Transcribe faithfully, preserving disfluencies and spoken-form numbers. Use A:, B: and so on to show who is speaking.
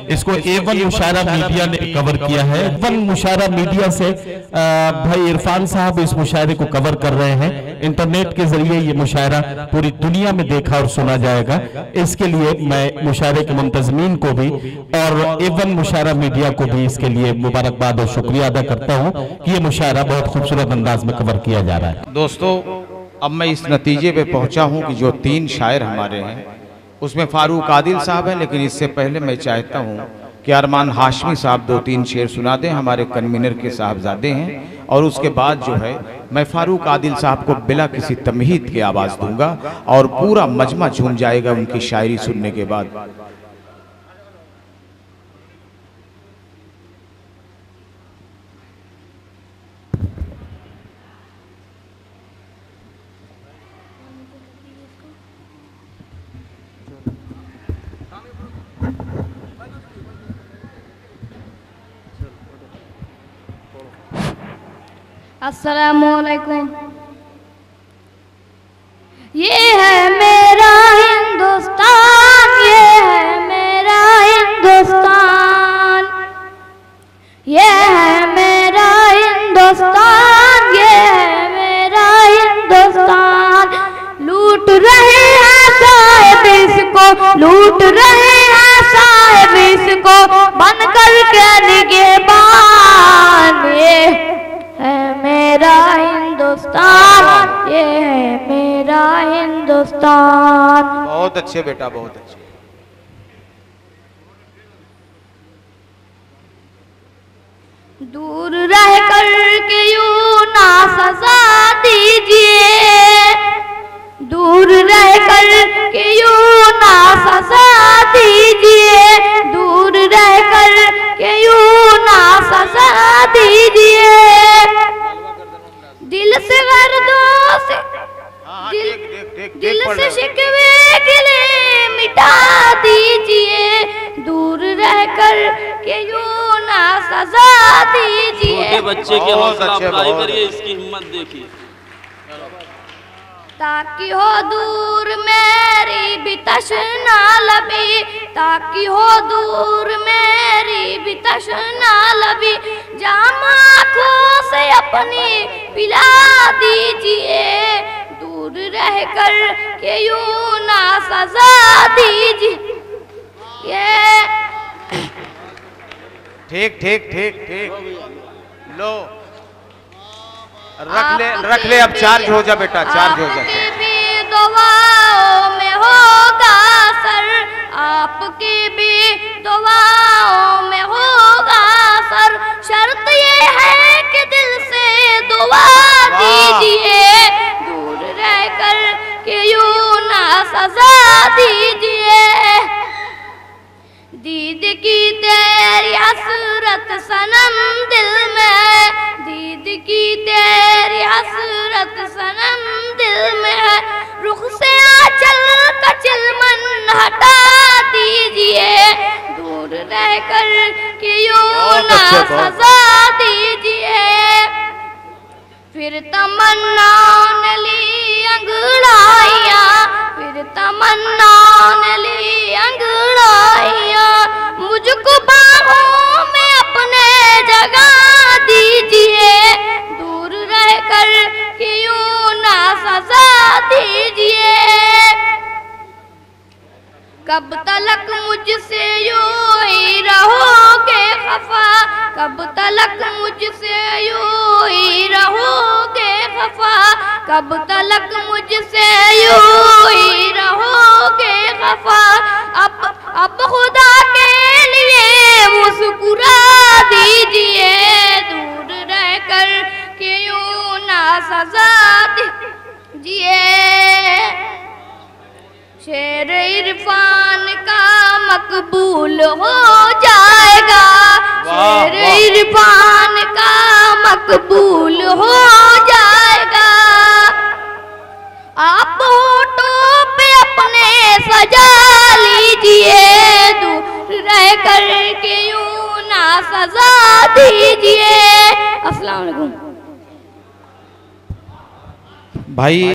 A: इसको A one Mushaira media ने cover किया है। वन मुशायरा मीडिया से आ, भाई इरफान साहब इस मुशायरे को कवर कर रहे हैं। इंटरनेट के जरिए ये मुशायरा पूरी दुनिया में देखा और सुना जाएगा। इसके लिए मैं मुशायरे के मुंतजमीन को भी और ए वन मुशायरा मीडिया को भी इसके लिए मुबारकबाद और शुक्रिया अदा करता हूँ कि ये मुशायरा बहुत खूबसूरत अंदाज में कवर किया जा रहा है।
B: दोस्तों, अब मैं इस नतीजे पे पहुंचा हूं कि जो तीन शायर हमारे हैं उसमें फारूक आदिल साहब हैं, लेकिन इससे पहले मैं चाहता हूं कि अरमान हाशमी साहब दो तीन शेर सुना दें। हमारे कन्वीनर के साहबजादे हैं। और उसके बाद जो है मैं फारूक आदिल साहब को बिला किसी तमहीद की आवाज़ दूंगा और पूरा मजमा झूम जाएगा उनकी शायरी सुनने के बाद।
C: अस्सलामुअलैकुम। ये है मेरा हिंदुस्तान, ये है मेरा हिंदुस्तान, ये है मेरा हिंदुस्तान, ये है मेरा हिंदुस्तान। लूट रहे हैं साहिब इसको, लूट रहे हैं साहिब इसको, बन कर के निगहबान। ये है मेरा हिंदुस्तान, ये है मेरा हिंदुस्तान।
B: बहुत अच्छे बेटा, बहुत अच्छे।
C: दूर रह कर के यूं ना सजा दीजिए, दूर रह कर के यूं ना सजा दीजिए, दूर रह कर के यूं ना सजा दीजिए। दिल से गर्दों से दिल, दिल से शिकवे गिले मिटा दीजिए, दूर रह कर के यूं ना सजा दीजिए।
D: छोटे बच्चे के हौसला अफजाई करिए, इसकी हिम्मत देखिए।
C: ताकि हो दूर मेरी भी तशना लबी, ताकि हो दूर मेरी भी तशना लबी, जाम आँखों से अपनी पिला दीजिए, दूर रह कर के यूं ना सजा दीजिए। ये
B: ठीक ठीक ठीक ठीक। लो रख ले, रख ले, अब चार्ज हो जा बेटा, चार्ज हो जा।
C: आपकी भी दुआओं में होगा सर, आपकी भी दुआओं में होगा सर, शर्त ये है कि दिल से दुआ दीजिए, दूर रह कर के यूं ना सजा दीजिए। दीद की तेरी हसरत सनम दिल में, दीद की तेरी हसरत सनम दिल में है, रुख से आंचल का चिलमन हटा दीजिए, दूर रह कर के यूं ना सजा दीजिए। फिर तमन्नाओं ने ली अंगड़ाइयाँ, फिर तमन्नाओं ने ली अंगड़ाइयाँ, मुझको बाहों में अपने जगा दीजिए, दूर रह कर के यूं ना सजा दीजिए। कब तलक मुझसे यूं ही रहोगे खफा, कब तलक मुझसे यूं ही रहोगे खफा, कब तलक मुझसे यूं ही रहोगे खफा। अब अब खुदा के लिए मुस्कुरा दीजिए, दूर रह कर के यूं ना सजा दीजिए। शेर इरफान का मकबूल हो जाएगा, शेर इरफान का मकबूल हो जाएगा। आप होठों पे अपने सजा लीजिए, दूर रह कर के यूं ना सजा दीजिए। अस्सलाम वालेकुम
B: भाई।